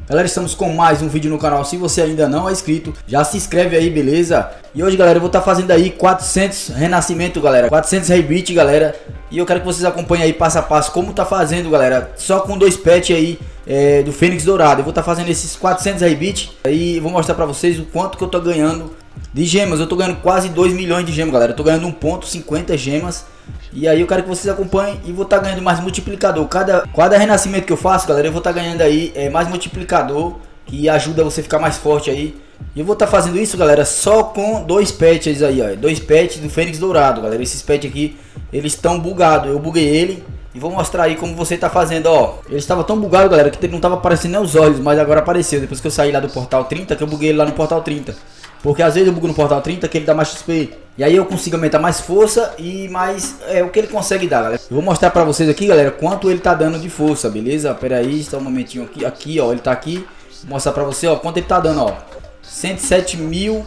Galera, estamos com mais um vídeo no canal. Se você ainda não é inscrito, já se inscreve aí, beleza? E hoje, galera, eu vou estar fazendo aí 400 renascimento, galera, 400 rebeat, galera. E eu quero que vocês acompanhem aí passo a passo como tá fazendo, galera, só com 2 pets aí do Fênix Dourado. Eu vou estar fazendo esses 400 rebeat e vou mostrar pra vocês o quanto que eu tô ganhando de gemas. Eu tô ganhando quase 2 milhões de gemas, galera. Eu tô ganhando 1,50 gemas. E aí eu quero que vocês acompanhem e vou estar ganhando mais multiplicador. Cada renascimento que eu faço, galera, eu vou estar ganhando aí mais multiplicador, que ajuda você a ficar mais forte aí. E eu vou estar fazendo isso, galera, só com 2 pets aí, ó. 2 pets do Fênix Dourado, galera. Esses pets aqui, eles estão bugados. Eu buguei ele e vou mostrar aí como você tá fazendo, ó. Ele estava tão bugado, galera, que não tava aparecendo nem os olhos, mas agora apareceu. Depois que eu saí lá do Portal 30, que eu buguei ele lá no Portal 30. Porque às vezes eu bugo no Portal 30 que ele dá mais XP. E aí eu consigo aumentar mais força e mais o que ele consegue dar, galera. Eu vou mostrar pra vocês aqui, galera, quanto ele tá dando de força, beleza? Pera aí, só um momentinho aqui, ó. Ele tá aqui. Vou mostrar pra você, ó, quanto ele tá dando, ó. 107 mil.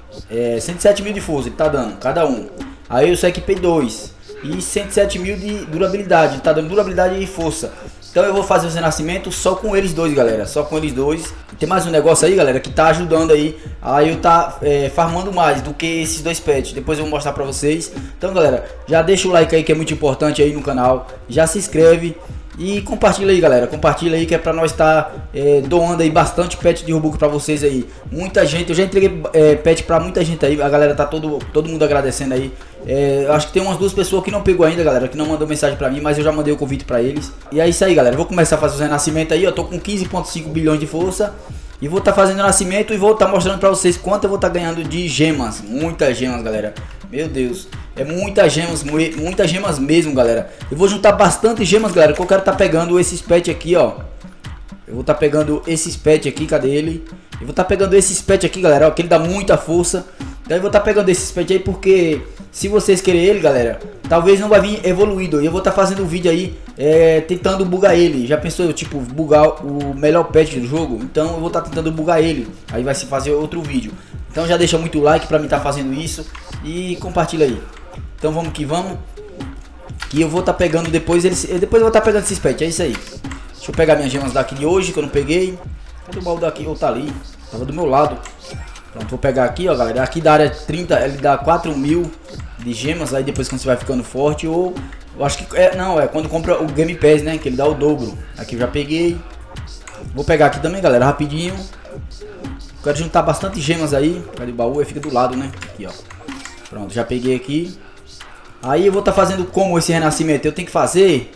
107 mil de força ele tá dando, cada um. Aí eu só equipei 2. E 107 mil de durabilidade. Ele tá dando durabilidade e força. Então eu vou fazer os renascimentos só com eles dois, galera. Só com eles dois. Tem mais um negócio aí, galera, que tá ajudando aí a eu tá farmando mais do que esses 2 pets. Depois eu vou mostrar pra vocês. Então, galera, já deixa o like aí que é muito importante aí no canal. Já se inscreve e compartilha aí, galera. Compartilha aí que é pra nós estar doando aí bastante pet de Robux pra vocês aí. Muita gente, eu já entreguei pet pra muita gente aí. A galera tá todo mundo agradecendo aí. Eu acho que tem umas 2 pessoas que não pegou ainda, galera, que não mandou mensagem pra mim, mas eu já mandei o convite pra eles. E é isso aí, galera. Eu vou começar a fazer os renascimentos aí. Eu tô com 15,5 bilhões de força. E vou estar fazendo o nascimento e vou estar mostrando pra vocês quanto eu vou estar ganhando de gemas. Muitas gemas, galera. Meu Deus. É muitas gemas mesmo, galera. Eu vou juntar bastante gemas, galera, que eu quero estar pegando esses pets aqui, ó. Eu vou estar pegando esses pets aqui, cadê ele? Eu vou estar pegando esses pets aqui, galera, ó, que ele dá muita força. Então eu vou estar pegando esses pets aí porque se vocês querem ele, galera, talvez não vai vir evoluído. E eu vou estar fazendo um vídeo aí tentando bugar ele. Já pensou, tipo, bugar o melhor pet do jogo? Então eu vou estar tentando bugar ele. Aí vai se fazer outro vídeo. Então já deixa muito like pra mim estar fazendo isso. E compartilha aí. Então vamos que vamos. Que eu vou estar pegando depois eles. Depois eu vou estar pegando esses pets. É isso aí. Deixa eu pegar minhas gemas daqui de hoje que eu não peguei. Cadê o baú daqui? Ou tá ali? Tava do meu lado. Pronto, vou pegar aqui, ó, galera. Aqui da área 30 ele dá 4 mil de gemas. Aí depois quando você vai ficando forte. Ou eu acho que não, é quando compra o Game Pass, né? Que ele dá o dobro. Aqui eu já peguei. Vou pegar aqui também, galera, rapidinho. Quero juntar bastante gemas aí. Cadê o baú? Aí fica do lado, né? Aqui, ó. Pronto, já peguei aqui. Aí eu vou estar fazendo como esse renascimento? Eu tenho que fazer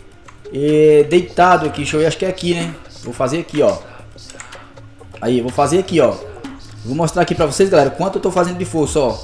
deitado aqui. Deixa eu ver, acho que é aqui, né? Vou fazer aqui, ó. Aí, eu vou fazer aqui, ó. Vou mostrar aqui pra vocês, galera, quanto eu tô fazendo de força, ó.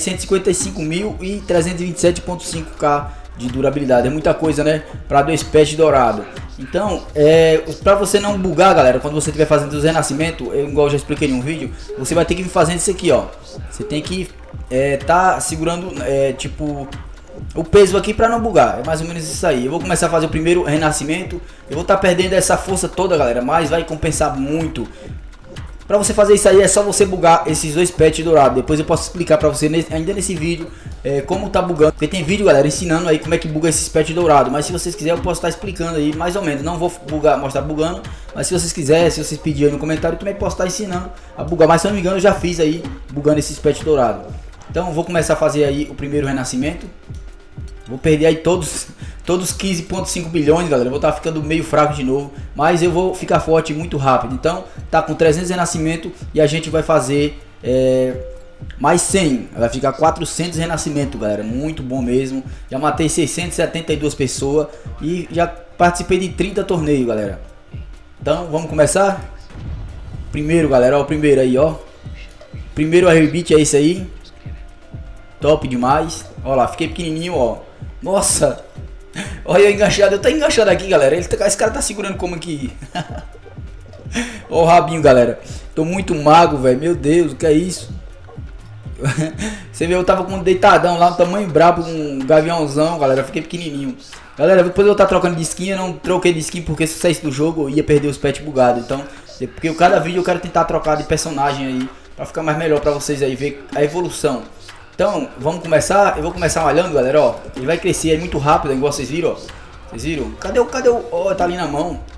655.327,5k de durabilidade. É muita coisa, né? Pra 2 pets dourado. Então, pra você não bugar, galera, quando você estiver fazendo os renascimentos, igual eu já expliquei em um vídeo, você vai ter que vir fazendo isso aqui, ó. Você tem que tá segurando, tipo, o peso aqui pra não bugar. É mais ou menos isso aí. Eu vou começar a fazer o primeiro renascimento. Eu vou estar perdendo essa força toda, galera, mas vai compensar muito. Pra você fazer isso aí é só você bugar esses 2 pets dourados. Depois eu posso explicar pra você ainda nesse vídeo como tá bugando. Porque tem vídeo, galera, ensinando aí como é que buga esses pets dourados. Mas se vocês quiserem eu posso estar explicando aí mais ou menos. Não vou mostrar bugando. Mas se vocês quiserem, se vocês pedirem aí no comentário, eu também posso estar ensinando a bugar. Mas se eu não me engano eu já fiz aí bugando esses pets dourados. Então vou começar a fazer aí o primeiro renascimento. Vou perder aí todos 15,5 bilhões, galera. Eu vou estar ficando meio fraco de novo. Mas eu vou ficar forte muito rápido. Então tá com 300 renascimento. E a gente vai fazer mais 100. Vai ficar 400 renascimento, galera. Muito bom mesmo. Já matei 672 pessoas. E já participei de 30 torneios, galera. Então vamos começar. Primeiro, galera, ó, o primeiro aí, ó. Primeiro rebeat é esse aí. Top demais. Ó lá, fiquei pequenininho, ó. Nossa. Olha eu enganchado. Eu tô enganchado aqui, galera. Esse cara tá segurando como aqui. Ó o rabinho, galera. Tô muito mago, velho. Meu Deus, o que é isso? Você vê, eu tava com um deitadão lá, um tamanho brabo, um gaviãozão, galera. Fiquei pequenininho. Galera, depois eu tá trocando de skin. Eu não troquei de skin porque se saísse do jogo eu ia perder os pets bugados. Então, porque cada vídeo eu quero tentar trocar de personagem aí, pra ficar mais melhor pra vocês aí ver a evolução. Então, vamos começar. Eu vou começar malhando, galera, ó. Ele vai crescer aí muito rápido, igual vocês viram, ó. Vocês viram? Cadê o... Ó, tá ali na mão.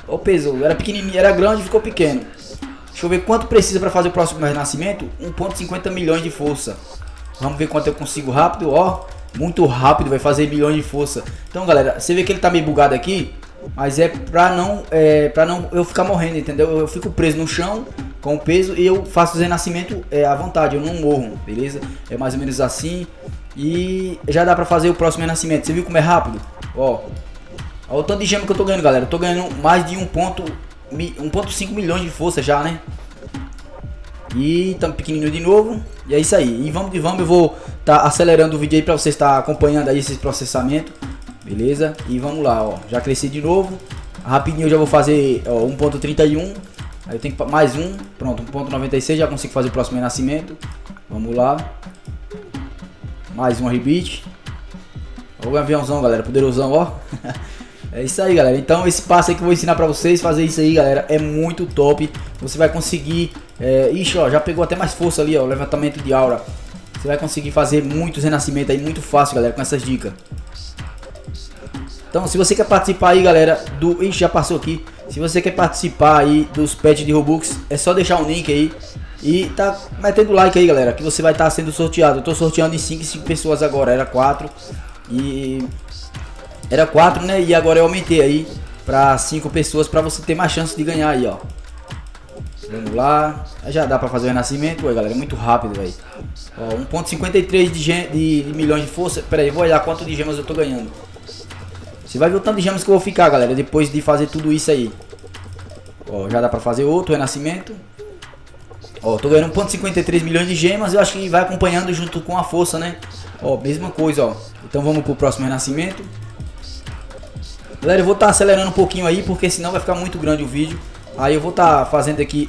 Ó o peso, era pequenininho, era grande, ficou pequeno. Deixa eu ver quanto precisa para fazer o próximo renascimento. 1,50 milhões de força. Vamos ver quanto eu consigo rápido, ó. Muito rápido, vai fazer milhões de força. Então, galera, você vê que ele tá meio bugado aqui, mas é pra não eu ficar morrendo, entendeu? Eu fico preso no chão com o peso e eu faço o renascimento à vontade, eu não morro, beleza? É mais ou menos assim. E já dá pra fazer o próximo renascimento. Você viu como é rápido? Ó o tanto de gema que eu tô ganhando, galera. Eu tô ganhando mais de 1,5 milhões de força já, né? E estamos pequenininho de novo. E é isso aí. E vamos que vamos. Eu vou estar acelerando o vídeo aí para você estar acompanhando aí esse processamento. Beleza? E vamos lá, ó. Já cresci de novo. Rapidinho eu já vou fazer 1,31. Aí eu tenho que mais um. Pronto, 1,96. Já consigo fazer o próximo renascimento. Vamos lá. Mais um rebite. Olha o aviãozão, galera. Poderosão, ó. É isso aí, galera. Então esse passo aí que eu vou ensinar pra vocês, fazer isso aí, galera, é muito top. Você vai conseguir, ixi, ó, já pegou até mais força ali, ó, levantamento de aura. Você vai conseguir fazer muitos renascimentos aí, muito fácil, galera, com essas dicas. Então, se você quer participar aí, galera, ixi, já passou aqui. Se você quer participar aí dos patches de Robux, é só deixar um link aí e tá metendo like aí, galera, que você vai estar sendo sorteado. Eu tô sorteando em 5 pessoas agora, era 4 e... Era 4, né? E agora eu aumentei aí pra 5 pessoas pra você ter mais chance de ganhar aí, ó. Vamos lá. Já dá pra fazer o renascimento, ué, galera. É muito rápido, velho. 1,53 de milhões de força. Pera aí, vou olhar quanto de gemas eu tô ganhando. Você vai ver o tanto de gemas que eu vou ficar, galera, depois de fazer tudo isso aí. Ó, já dá pra fazer outro renascimento. Ó, tô ganhando 1,53 milhões de gemas. Eu acho que vai acompanhando junto com a força, né? Ó, mesma coisa, ó. Então vamos pro próximo renascimento. Galera, eu vou estar acelerando um pouquinho aí, porque senão vai ficar muito grande o vídeo. Aí eu vou estar fazendo aqui,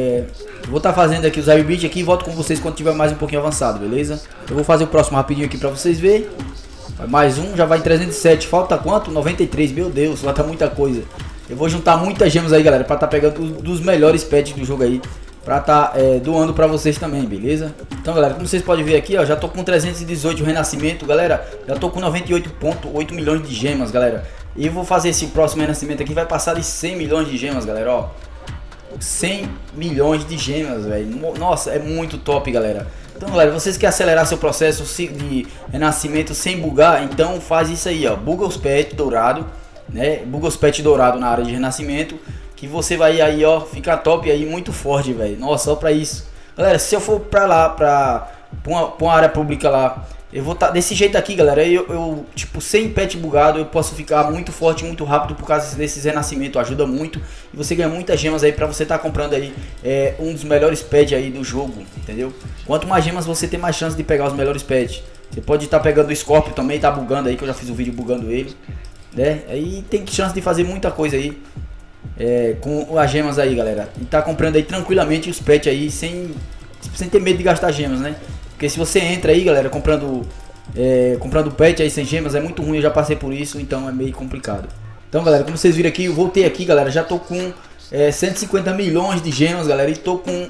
os airbits aqui e volto com vocês quando tiver mais um pouquinho avançado, beleza? Eu vou fazer o próximo rapidinho aqui pra vocês verem. Mais um, já vai em 307. Falta quanto? 93, meu Deus, falta muita coisa. Eu vou juntar muitas gemas aí, galera, pra estar pegando dos melhores pets do jogo aí, pra estar doando pra vocês também, beleza? Então, galera, como vocês podem ver aqui, ó, já tô com 318 renascimento, galera. Já tô com 98,8 milhões de gemas, galera. E eu vou fazer esse próximo renascimento aqui, vai passar de 100 milhões de gemas, galera, ó. 100 milhões de gemas, velho. Nossa, é muito top, galera. Então, galera, vocês querem acelerar seu processo de renascimento sem bugar, então faz isso aí, ó. Buga os pets dourado, né? Buga os pets dourado na área de renascimento, que você vai aí, ó, ficar top aí, muito forte, velho. Nossa, só pra isso. Galera, se eu for pra lá, pra uma área pública lá, eu vou estar desse jeito aqui, galera. Eu tipo, sem pet bugado, eu posso ficar muito forte, muito rápido por causa desses renascimentos. Ajuda muito. E você ganha muitas gemas aí pra você estar comprando aí um dos melhores pets aí do jogo, entendeu? Quanto mais gemas você tem, mais chance de pegar os melhores pets. Você pode estar pegando o Scorpio também, tá bugando aí, que eu já fiz um vídeo bugando ele, né? Aí tem chance de fazer muita coisa aí com as gemas aí, galera. E tá comprando aí tranquilamente os pets aí, sem ter medo de gastar gemas, né? Porque se você entra aí, galera, comprando pet aí sem gemas, é muito ruim, eu já passei por isso, então é meio complicado. Então, galera, como vocês viram aqui, eu voltei aqui, galera, já tô com 150 milhões de gemas, galera, e tô com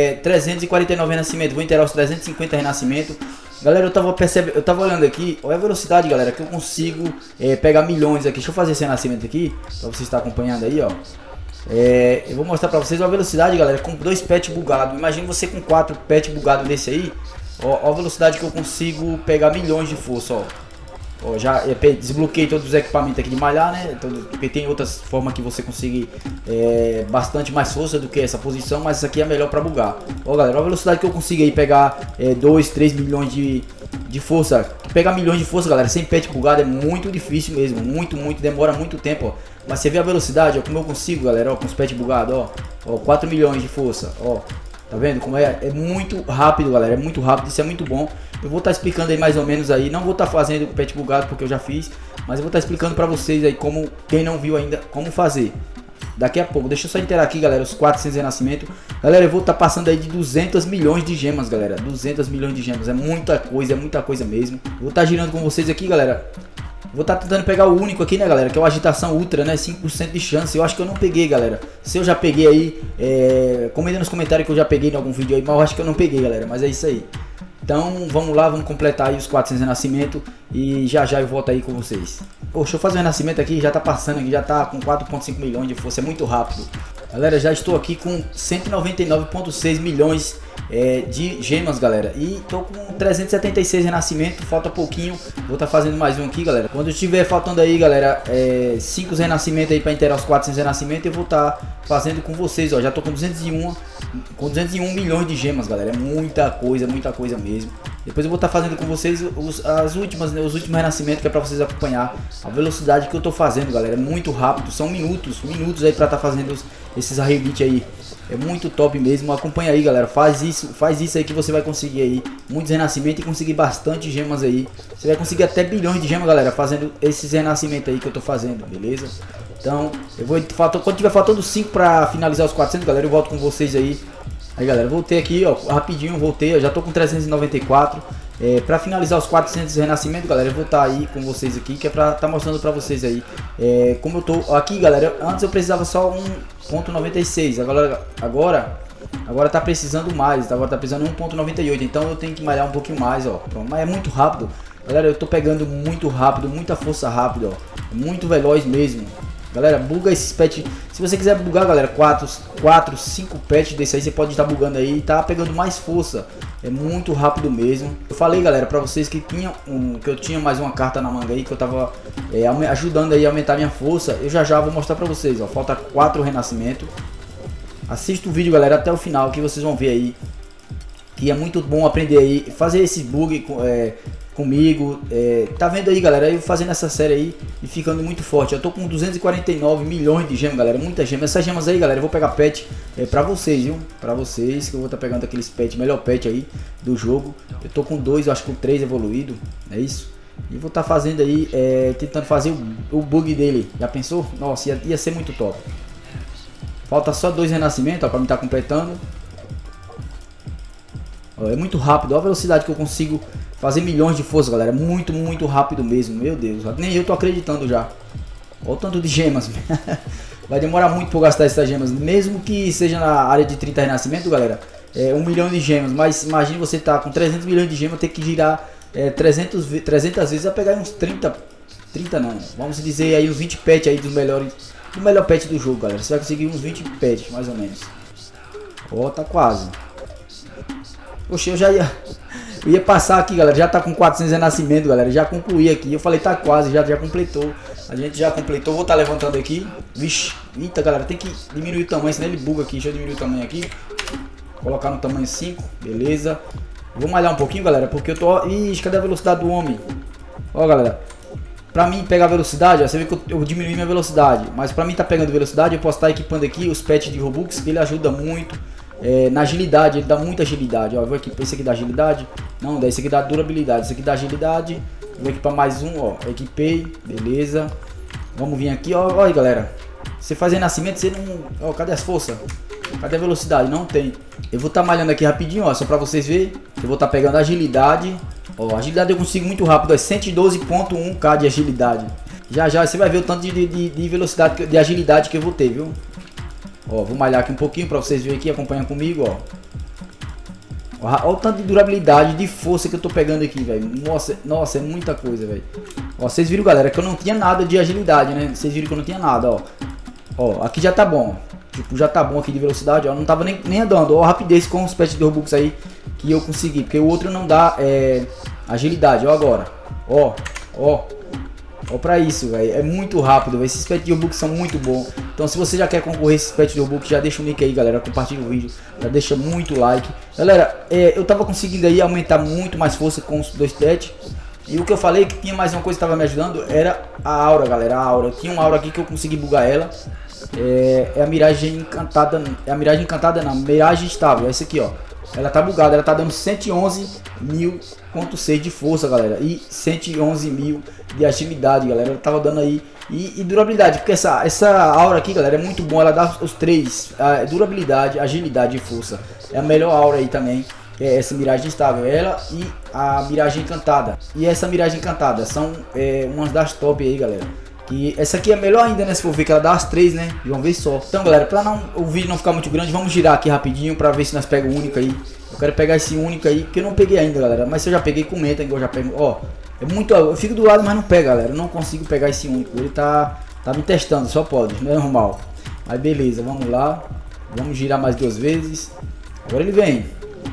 349 renascimentos. Vou inteirar os 350 renascimentos. Galera, eu tava olhando aqui, olha a velocidade, galera, que eu consigo pegar milhões aqui. Deixa eu fazer esse renascimento aqui, pra você estar acompanhando aí, ó. Eu vou mostrar pra vocês a velocidade, galera, com 2 pets bugados. Imagina você com 4 pets bugados desse aí. Ó a velocidade que eu consigo pegar milhões de força, ó. Ó, já desbloqueei todos os equipamentos aqui de malhar, né? Porque tem outras formas que você consegue bastante mais força do que essa posição, mas essa aqui é melhor pra bugar. Ó, galera, ó a velocidade que eu consigo aí pegar 2, 3 milhões de força. Pegar milhões de força, galera, sem pet bugado é muito difícil mesmo. Muito, demora muito tempo, ó. Mas você vê a velocidade, ó, como eu consigo, galera, ó, com os pet bugados, ó. 4 milhões de força, ó. Tá vendo como é? É muito rápido, galera, é muito rápido, isso é muito bom. Eu vou estar explicando aí mais ou menos aí, não vou estar fazendo o pet bugado porque eu já fiz, mas eu vou estar explicando pra vocês aí como, quem não viu ainda, como fazer. Daqui a pouco, deixa eu só inteirar aqui, galera, os 400 renascimento. Galera, eu vou estar passando aí de 200 milhões de gemas, galera, 200 milhões de gemas, é muita coisa mesmo. Eu vou estar girando com vocês aqui, galera. Vou estar tentando pegar o único aqui, né, galera, que é o agitação ultra, né, 5% de chance. Eu acho que eu não peguei, galera. Se eu já peguei aí, comenta nos comentários que eu já peguei em algum vídeo aí, mas eu acho que eu não peguei, galera, mas é isso aí. Então vamos lá, vamos completar aí os 400 renascimento e já eu volto aí com vocês. Deixa eu fazer um renascimento aqui, já tá passando aqui, já tá com 4,5 milhões de força, é muito rápido. Galera, já estou aqui com 199,6 milhões de gemas, galera, e tô com 376 renascimento, falta pouquinho, vou estar fazendo mais um aqui, galera. Quando estiver faltando aí, galera, 5 renascimentos aí para inteirar os 400 renascimentos, eu vou estar fazendo com vocês, ó. Já tô com 201 milhões de gemas, galera, é muita coisa mesmo. Depois eu vou estar fazendo com vocês os últimos renascimentos, que é para vocês acompanhar a velocidade que eu tô fazendo, galera. É muito rápido, são minutos aí para estar fazendo esses arrebite aí. É muito top mesmo, acompanha aí, galera. Faz isso aí que você vai conseguir aí muitos renascimentos e conseguir bastante gemas aí. Você vai conseguir até bilhões de gemas, galera, fazendo esses renascimentos aí que eu tô fazendo, beleza? Então, quando tiver faltando 5 para finalizar os 400, galera, eu volto com vocês aí. Aí, galera, voltei aqui, ó, rapidinho, voltei, eu já tô com 394. Para finalizar os 400 renascimentos, galera, eu vou estar aí com vocês aqui, que é para estar mostrando para vocês aí como eu tô aqui, galera. Antes eu precisava só 1,96, agora tá precisando mais, agora tá precisando 1,98, então eu tenho que malhar um pouquinho mais, ó. Mas é muito rápido, galera, eu tô pegando muito rápido, muita força rápida, ó, muito veloz mesmo. Galera, buga esses pets. Se você quiser bugar, galera, 4, 5 pets desse aí, você pode estar bugando aí e tá pegando mais força. É muito rápido mesmo. Eu falei, galera, pra vocês que eu tinha mais uma carta na manga aí, que eu tava ajudando aí a aumentar minha força. Eu já vou mostrar pra vocês, ó. Falta 4 renascimentos. Assista o vídeo, galera, até o final, que vocês vão ver aí que é muito bom aprender aí, fazer esse bug comigo. Tá vendo aí, galera, eu fazendo essa série aí e ficando muito forte. Eu tô com 249 milhões de gemas, galera, muita gema. Essas gemas aí, galera, eu vou pegar pet pra vocês, viu? Pra vocês, que eu vou estar pegando aqueles pet, melhor pet aí do jogo. Eu tô com 2, eu acho que com 3 evoluído, é isso. E vou estar fazendo aí, tentando fazer o bug dele. Já pensou? Nossa, ia ser muito top. Falta só 2 renascimentos, ó, pra me estar completando. Ó, é muito rápido, olha a velocidade que eu consigo fazer milhões de força, galera. Muito rápido mesmo, meu Deus. Nem eu tô acreditando já. Olha o tanto de gemas. Vai demorar muito pra eu gastar essas gemas, mesmo que seja na área de 30 renascimento, galera. 1 milhão de gemas, mas imagine você tá com 300 milhões de gemas, ter que girar 300 vezes, a pegar uns 30 não, vamos dizer aí uns 20 pets aí do melhor pet do jogo, galera. Você vai conseguir uns 20 pets, mais ou menos. Ó, tá quase. Poxa, eu ia passar aqui, galera. Já tá com 400 renascimento, galera. Já concluí aqui. Eu falei, tá quase, já completou. A gente já completou. Vou estar levantando aqui. Vixe, eita, galera. Tem que diminuir o tamanho, senão ele buga aqui. Deixa eu diminuir o tamanho aqui. Colocar no tamanho 5, beleza. Vou malhar um pouquinho, galera, porque eu tô... Ixi, cadê a velocidade do homem? Ó, galera, pra mim pegar velocidade, ó, você vê que eu diminui minha velocidade. Mas pra mim tá pegando velocidade, eu posso estar equipando aqui os pets de Robux, que ele ajuda muito na agilidade, ele dá muita agilidade. Ó, eu vou equipar esse aqui da agilidade. Não, esse aqui dá durabilidade, esse aqui dá agilidade. Eu vou equipar mais um, ó, equipei, beleza. Vamos vir aqui, ó, olha, galera. Você faz renascimento, você não... Ó, cadê as forças? Cadê a velocidade? Não tem. Eu vou estar malhando aqui rapidinho, ó, só pra vocês verem. Eu vou estar pegando agilidade. Ó, agilidade eu consigo muito rápido, ó, 112.1k de agilidade. Já você vai ver o tanto de velocidade, de agilidade que eu vou ter, viu? Ó, vou malhar aqui um pouquinho pra vocês verem aqui, acompanhar comigo, ó. Olha o tanto de durabilidade, de força que eu tô pegando aqui, velho. Nossa, é muita coisa, velho. Ó, vocês viram, galera, que eu não tinha nada de agilidade, né? Vocês viram que eu não tinha nada, ó. Ó, aqui já tá bom. Tipo, já tá bom aqui de velocidade, ó. Não tava nem andando. Ó, a rapidez com os pets de Robux aí que eu consegui. Porque o outro não dá agilidade, ó agora. Ó pra isso, velho. É muito rápido, véio. Esses pets de Robux são muito bons. Então se você já quer concorrer a esses pets de Robux, já deixa o link aí, galera. Compartilha o vídeo, já deixa muito like. Galera, eu tava conseguindo aí aumentar muito mais força com os 2 pets. E o que eu falei que tinha mais uma coisa que tava me ajudando era a aura, galera. A aura. Eu tinha uma aura aqui que eu consegui bugar ela. É a miragem encantada. É a miragem encantada não, miragem estável. É essa aqui, ó. Ela tá bugada, ela tá dando 111.6 de força, galera. E 111.000 de agilidade, galera. Ela tava dando aí. E durabilidade, porque essa aura aqui, galera, é muito bom. Ela dá os 3, durabilidade, agilidade e força. É a melhor aura aí também. É essa miragem estável, ela e a miragem encantada. E essa miragem encantada são umas das top aí, galera, E essa aqui é melhor ainda, né? Se for ver que ela dá as 3, né? De uma vez só. Então, galera, pra o vídeo não ficar muito grande, vamos girar aqui rapidinho pra ver se nós pegamos o único aí. Eu quero pegar esse único aí, que eu não peguei ainda, galera. Mas se eu já peguei, comenta, igual eu já pego. Ó, é muito... Eu fico do lado, mas não pega, galera. Eu não consigo pegar esse único. Ele tá me testando, só pode. Não é normal. Mas beleza, vamos lá. Vamos girar mais 2 vezes. Agora ele vem.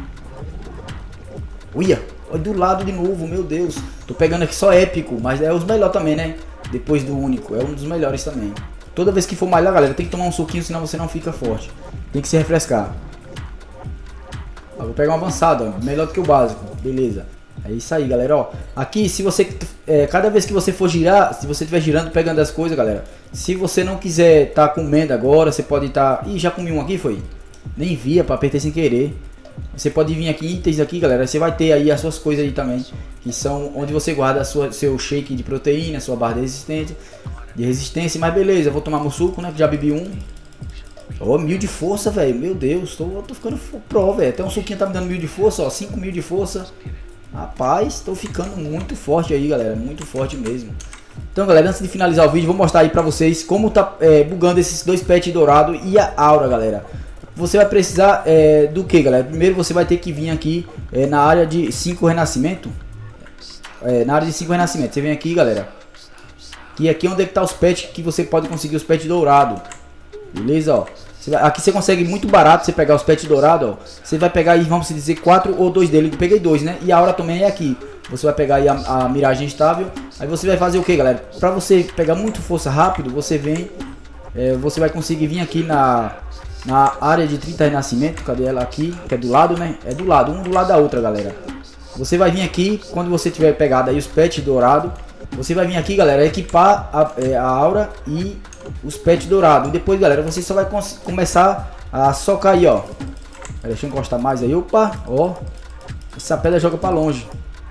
Olha do lado de novo, meu Deus. Tô pegando aqui só épico, mas é os melhores também, né? Depois do único, é um dos melhores também. Toda vez que for malhar, galera, tem que tomar um suquinho, senão você não fica forte. Tem que se refrescar. Ó, vou pegar um avançado, ó, melhor do que o básico. Beleza. É isso aí, galera, ó. Aqui, se você... cada vez que você for girar, se você estiver girando, pegando as coisas, galera. Se você não quiser tá comendo agora, você pode tá... Ih, já comi um aqui, foi? Nem via, pra apertar sem querer. Você pode vir aqui, itens aqui, galera. Você vai ter aí as suas coisas aí também, que são onde você guarda seu shake de proteína, sua barra de resistência. Mas beleza, eu vou tomar meu suco, né? Que já bebi um. Ó, 1000 de força, velho. Meu Deus, tô ficando pro, velho. Até um suquinho tá me dando 1000 de força, ó. 5000 de força. Rapaz, tô ficando muito forte aí, galera. Muito forte mesmo. Então, galera, antes de finalizar o vídeo, vou mostrar aí pra vocês como tá bugando esses 2 pets dourado e a aura, galera. Você vai precisar do que, galera? Primeiro você vai ter que vir aqui na área de 5 renascimento. Na área de 5 renascimento. Você vem aqui, galera. E aqui é onde é que tá os pets que você pode conseguir os pets dourados. Beleza, ó. Aqui você consegue muito barato você pegar os pets dourados, ó. Você vai pegar aí, vamos dizer, 4 ou 2 dele. Eu peguei 2, né? E a aura também é aqui. Você vai pegar aí a miragem estável. Aí você vai fazer o que, galera? Pra você pegar muito força rápido, você vem... você vai conseguir vir aqui na área de 30 renascimento. Cadê ela aqui? Que é do lado, né? É do lado, um do lado da outra, galera. Você vai vir aqui, quando você tiver pegado aí os pets dourados, você vai vir aqui, galera, equipar a aura e os pets dourados. E depois, galera, você só vai começar a socar aí, ó. Deixa eu encostar mais aí. Opa, ó. Essa pedra joga pra longe.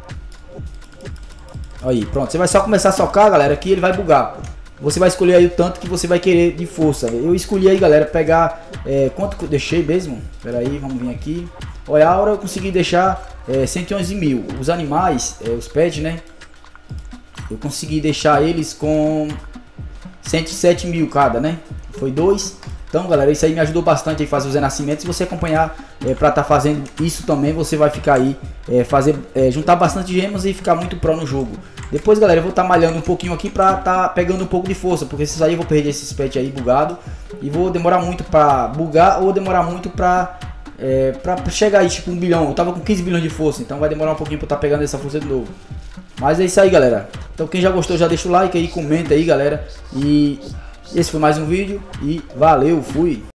Aí, pronto. Você vai só começar a socar, galera, que ele vai bugar. Você vai escolher aí o tanto que você vai querer de força. Eu escolhi aí, galera, pegar... quanto que eu deixei mesmo? Pera aí, vamos vir aqui. Olha, a aura eu consegui deixar 111.000. Os animais, os pets, né? Eu consegui deixar eles com 107.000 cada, né? Foi 2. Então, galera, isso aí me ajudou bastante a fazer os renascimentos. Se você acompanhar pra tá fazendo isso também, você vai ficar aí, juntar bastante gemas e ficar muito pro no jogo. Depois, galera, eu vou estar malhando um pouquinho aqui pra tá pegando um pouco de força, porque esses aí eu vou perder esses pets aí bugado. E vou demorar muito pra bugar ou demorar muito pra chegar aí, tipo 1 bilhão. Eu tava com 15 bilhões de força, então vai demorar um pouquinho pra tá pegando essa força de novo. Mas é isso aí, galera. Então quem já gostou já deixa o like aí, comenta aí, galera. E esse foi mais um vídeo e valeu, fui!